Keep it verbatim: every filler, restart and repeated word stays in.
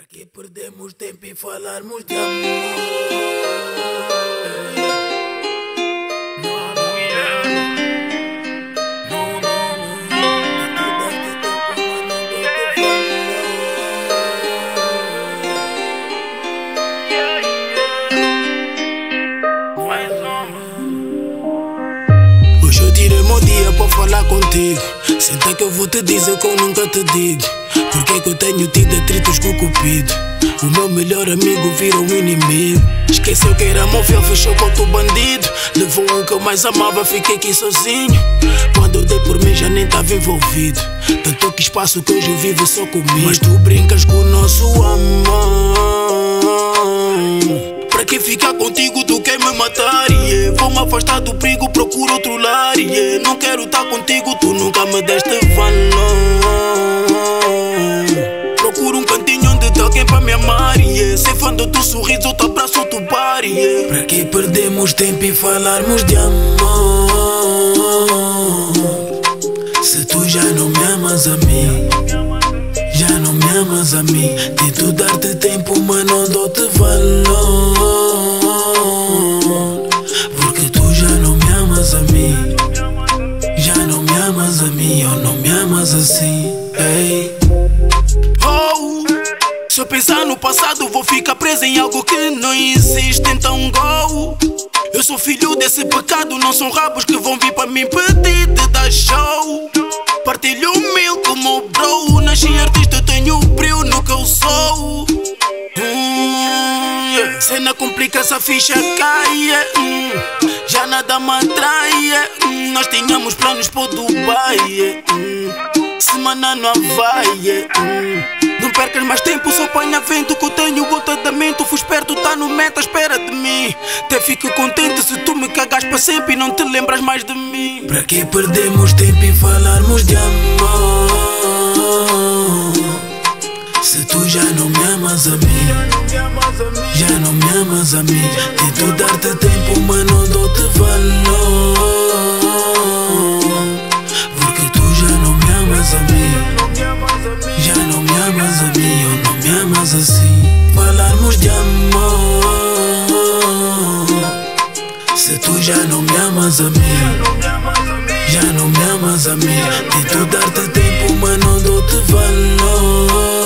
que perdemos tempo e falarmos de amor? Hoje eu tirei meu dia pra falar contigo. Senta que eu vou te dizer que eu nunca te digo. Porque que eu tenho tido atritos com o Cupido. O meu melhor amigo virou um inimigo. Esqueceu que era meu fiel, fechou com outro bandido. Levou o que eu mais amava, fiquei aqui sozinho. Quando eu dei por mim já nem tava envolvido. Tanto que espaço que hoje eu vivo só comigo. Mas tu brincas com o nosso amor. Pra que ficar contigo tu quer me matar, yeah. Vou me afastar do perigo, procuro outro lar, yeah. Não quero estar contigo, tu nunca me deste valor. Procuro um cantinho onde tá alguém pra me amar, yeah. Sei fã do teu sorriso, outro abraço, outro bar, yeah. Pra que perdemos tempo e falarmos de amor? Se tu já não me amas a mim, já não me amas a mim. Tento dar-te tempo, mas não dou-te valor. Porque tu já não me amas a mim, já não me amas a mim, ou não me amas assim, ei. Oh, se eu pensar no passado vou ficar preso em algo que não existe, então go. Eu sou filho desse pecado, não são rabos que vão vir para me impedir de dar show. Partilho mil como bro, nasci artista, eu tenho brilho no que eu sou. hum, yeah. Cena complica, essa ficha cai, yeah. hum, Já nada me atrai, yeah. hum, Nós tínhamos planos para o Dubai, yeah. hum, Semana no Havaí, yeah. hum, Não percas mais tempo, só apanha vento que eu tenho voltadamente. Fui esperto, tá no meta, espera de mim. Até fico contente se tu me cagas para sempre e não te lembras mais de mim. Pra que perdemos tempo e falarmos de amor? Se tu já não me amas a mim, já não me amas a mim. Tento dar-te tempo, mas não dou-te valor. Porque tu já não me amas a mim, já não me amas a mim, ou não me amas assim. Falarmos de amor. Se tu já não me amas a mim, já não me amas a mim. Tento dar-te tempo, mas não dou-te valor.